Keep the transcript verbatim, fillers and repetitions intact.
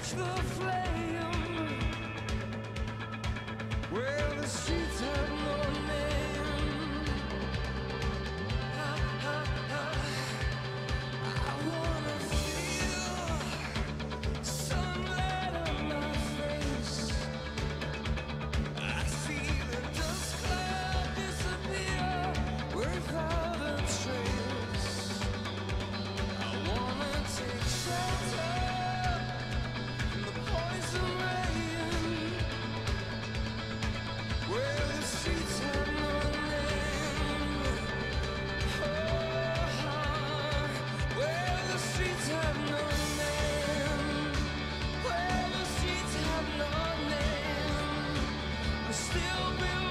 catch the flame where the streets have no name. I, I, I, I wanna feel sunlight on my face. I see the dust cloud disappear without a trace. I wanna take shelter from the poison rain where the streets have no name. Oh, where the streets have no name. Where the streets have no name. I still believe.